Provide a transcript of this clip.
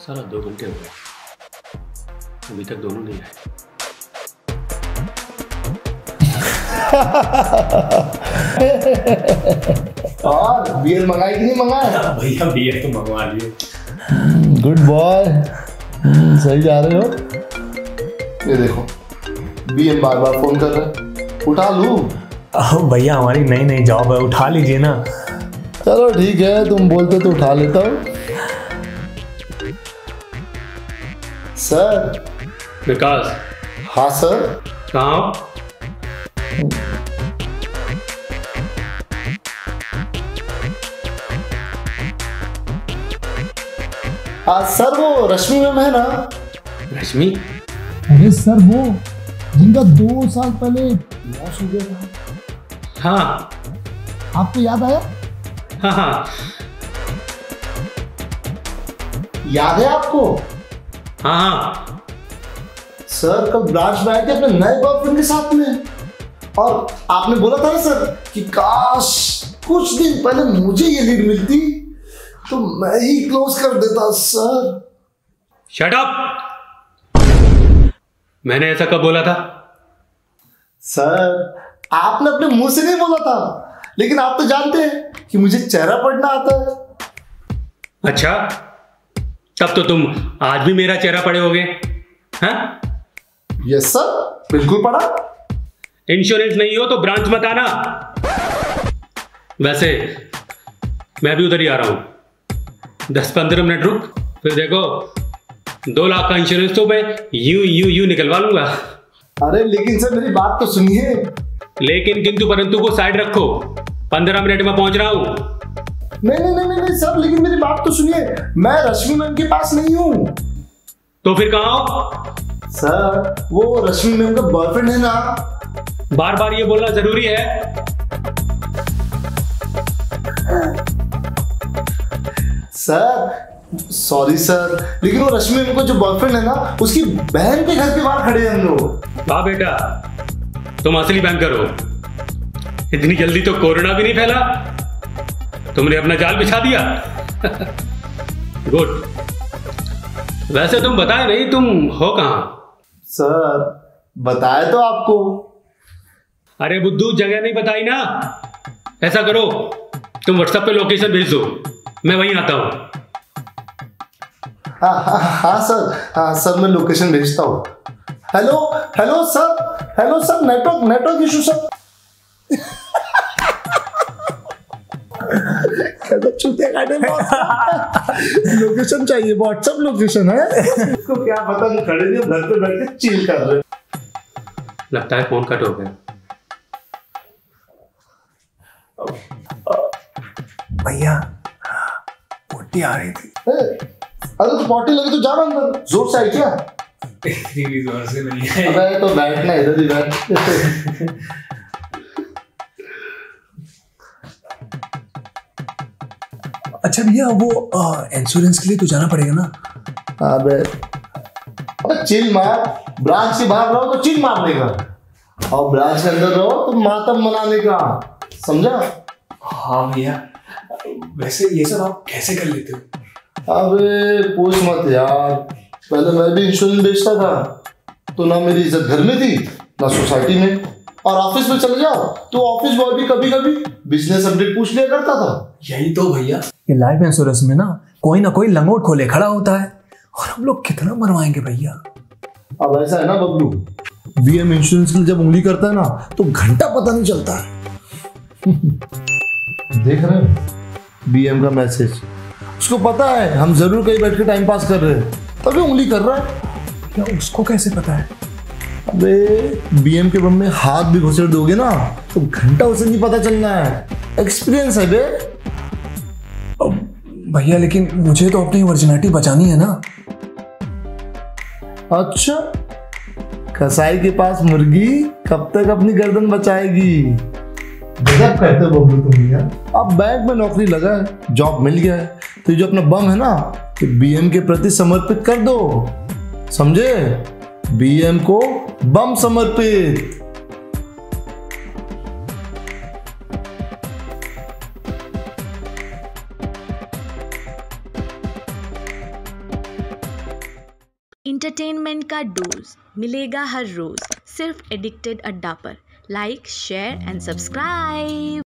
साला 2 घंटे हो गए, अभी तक दोनों नहीं आए। और बियर मंगाई कि नहीं मंगाया? भैया बियर तो मंगवा लिए। गुड बॉय, सही जा रहे हो। ये देखो बीएम बार बार फोन कर रहा है, उठा लूं? भैया हमारी नई नई जॉब है, उठा लीजिए ना। चलो ठीक है, तुम बोलते तो उठा लेता हूँ। सर। विकास। हाँ सर। कहाँ? सर वो रश्मि मैम है ना? रश्मि? अरे सर वो जिनका 2 साल पहले लॉस हो गया था। हाँ। आपको याद आया? हाँ हाँ याद है आपको? हाँ हाँ। सर कल ब्रांच में आए थे अपने नए बॉयफ्रेंड के साथ में, और आपने बोला था ना सर कि काश कुछ दिन पहले मुझे ये लीड मिलती तो मैं ही क्लोज कर देता। Sir shut up! मैंने ऐसा कब बोला था? सर आपने अपने मुंह से नहीं बोला था, लेकिन आप तो जानते हैं कि मुझे चेहरा पढ़ना आता है। अच्छा, तब तो तुम आज भी मेरा चेहरा पढ़े होगे। हाँ? यस सर, बिल्कुल पढ़ा। इंश्योरेंस नहीं हो तो ब्रांच मत आना। वैसे मैं भी उधर ही आ रहा हूं, 10-15 मिनट रुक, फिर देखो 2 लाख का इंश्योरेंस तो मैं यूं निकलवा लूंगा। अरे लेकिन सर मेरी बात तो सुनिए। लेकिन किंतु परंतु को साइड रखो, 15 मिनट में पहुंच रहा हूं। नहीं सर, लेकिन मेरी बात तो सुनिए, मैं रश्मि मैम के पास नहीं हूँ। तो फिर कहाँ हो? सर वो रश्मि मैम का बॉयफ्रेंड है ना। बार बार ये बोलना जरूरी है? सर सॉरी सर, लेकिन वो रश्मि मैम का जो बॉयफ्रेंड है ना, उसकी बहन के घर के बाहर खड़े हैं हम लोग। वाह बेटा, तुम असली बैंकर हो। इतनी जल्दी तो कोरोना भी नहीं फैला, तुमने अपना जाल बिछा दिया। गुड। वैसे तुम बताए नहीं, तुम हो कहां? सर बताया तो आपको। अरे बुद्धू, जगह नहीं बताई ना। ऐसा करो, तुम व्हाट्सएप पे लोकेशन भेज दो, मैं वहीं आता हूं। हाँ सर, मैं लोकेशन भेजता हूँ। Hello sir, network issue sir. Location चाहिए, व्हाट्सएप लोकेशन है। इसको क्या पता, नहीं खड़े नहीं, घर पे बैठ के चिल कर रहे। लगता है फोन कट हो गया। भैया पोटी आ रही थी। अरे तो पोटी लगी तो जाना अंदर, जोर से आई क्या? इतनी जोर से नहीं है। अबे तो बैठना, इधर ही बैठ। अच्छा भैया, वो इंश्योरेंस के लिए तो जाना पड़ेगा ना? अबे चिल मार, ब्रांच से बाहर रहो तो चिल मारने का, और ब्रांच के अंदर रहो तो मातम मनाने का, समझा? हाँ भैया, वैसे ये सब आप कैसे कर लेते हो? अबे पूछ मत यार, पहले मैं भी इंश्योरेंस बेचता था, तो ना मेरी इज्जत घर में थी ना सोसाइटी में, और ऑफिस में चले जाओ तो ऑफिस बॉय भी कभी कभी बिजनेस अपडेट पूछ लिया करता था। यही तो भैया, ये लाइफ इंश्योरेंस में ना कोई लंगोट खोले खड़ा होता है, और हम लोग कितना मरवाएंगे भैया। अब ऐसा है ना बबलू, बीएम इंश्योरेंस के लिए जब उंगली करता है ना तो घंटा पता नहीं चलता है। देख रहे हैं बीएम का मैसेज, उसको पता है हम जरूर कहीं बैठ के टाइम पास कर रहे हैं, तभी उंगली कर रहा है। क्या उसको कैसे पता है? अबे बीएम के बम में हाथ भी घुसेड़ दोगे ना तो घंटा उसे नहीं पता चलना है, एक्सपीरियंस है बे। भैया लेकिन मुझे तो अपनी वर्जिनिटी बचानी है ना। अच्छा, कसाई के पास मुर्गी कब तक अपनी गर्दन बचाएगी? गजब कहते हो बबलू तुम यार। अब बैंक में नौकरी लगा है, जॉब मिल गया है, तो ये जो अपना बम है ना, तो बीएम के प्रति समर्पित कर दो, समझे? बीएम को बम समर्पित। इंटरटेनमेंट का डोज मिलेगा हर रोज सिर्फ एडिक्टेड अड्डा पर। Like, share and subscribe.